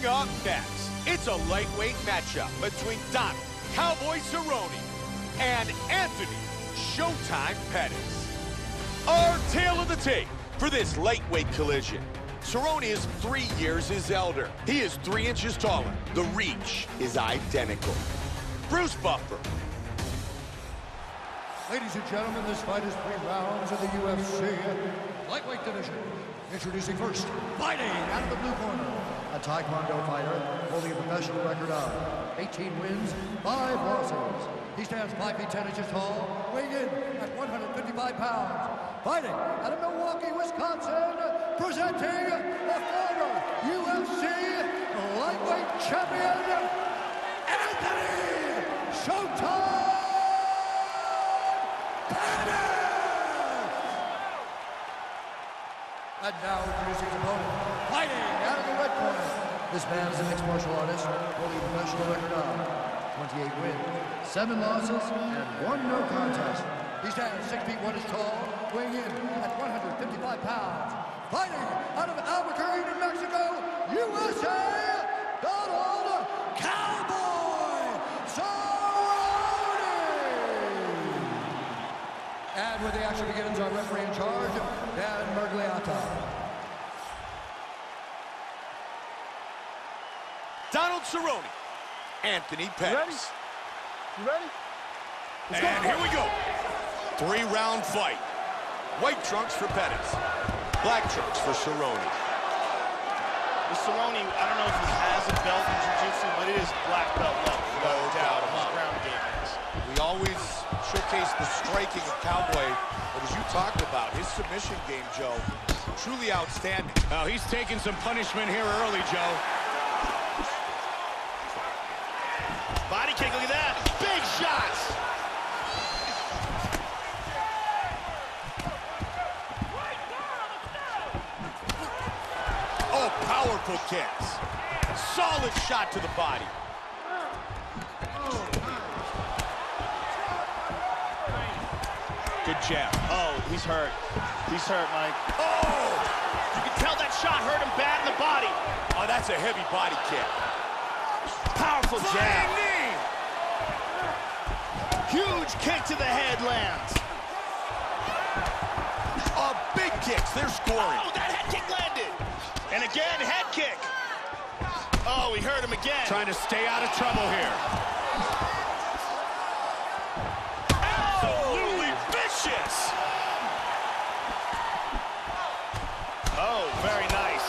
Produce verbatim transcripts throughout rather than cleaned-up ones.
Coming up next, it's a lightweight matchup between Donald Cowboy Cerrone and Anthony Showtime Pettis. Our tale of the tape for this lightweight collision. Cerrone is three years his elder. He is three inches taller. The reach is identical. Bruce Buffer. Ladies and gentlemen, this fight is three rounds in the U F C lightweight division. Introducing first, fighting out of the blue corner, a Taekwondo fighter holding a professional record of eighteen wins, five losses. He stands five feet ten inches tall, weighing in at one hundred fifty-five pounds. Fighting out of Milwaukee, Wisconsin, presenting the former U F C lightweight champion, Anthony Showtime Pettis! And now introducing his opponent, fighting out of the red corner. This man is a mixed martial artist, holding a professional record of twenty-eight wins, seven losses, and one no contest. He stands six feet one inch tall, weighing in at one hundred fifty-five pounds. Fighting out of Albuquerque, New Mexico, U S A, Donald Cowboy Cerrone! And when the action begins, our referee in charge, Dan Mergliata. Donald Cerrone, Anthony Pettis. You ready? You ready? Let's and go. Here we go. Three-round fight. White trunks for Pettis. Black trunks for Cerrone. With Cerrone, I don't know if he has a belt in jiu-jitsu, but it is black belt level. No doubt His about it. ground game is. We always showcase the striking of Cowboy, but as you talked about, his submission game, Joe, truly outstanding. Oh, he's taking some punishment here early, Joe. Body kick, look at that. Big shots. Oh, powerful kicks. Solid shot to the body. Good jab. Oh, he's hurt. He's hurt, Mike. Oh! You can tell that shot hurt him bad in the body. Oh, that's a heavy body kick. Powerful jab. Flying knee! Huge kick to the head lands. Oh, big kicks. They're scoring. Oh, that head kick landed. And again, head kick. Oh, he hurt him again. Trying to stay out of trouble here. Absolutely vicious. Oh, very nice.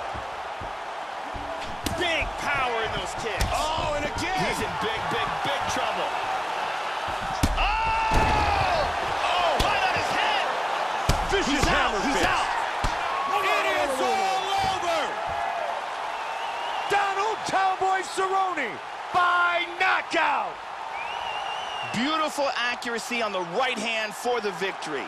Big power in those kicks. Oh, and again. He's in big, big, big trouble. Oh! Oh, Right on his head. vicious He's out. hammer He's fist. out. It is all over. Donald Cowboy Cerrone by knockout. Beautiful accuracy on the right hand for the victory.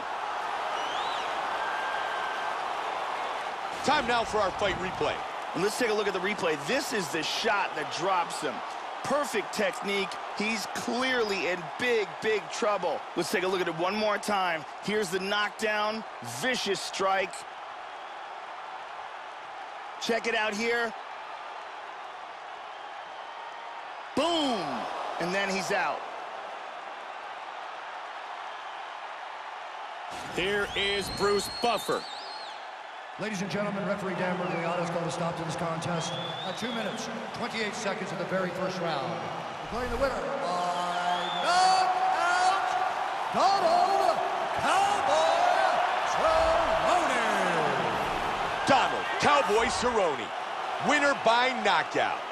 Time now for our fight replay. And let's take a look at the replay. This is the shot that drops him. Perfect technique. He's clearly in big, big trouble. Let's take a look at it one more time. Here's the knockdown. Vicious strike. Check it out here. Boom! And then he's out. Here is Bruce Buffer. Ladies and gentlemen, referee Dan Mergliata is going to stop to this contest at two minutes, twenty-eight seconds of the very first round. Declaring the winner by knockout, Donald Cowboy Cerrone. Donald Cowboy Cerrone, winner by knockout.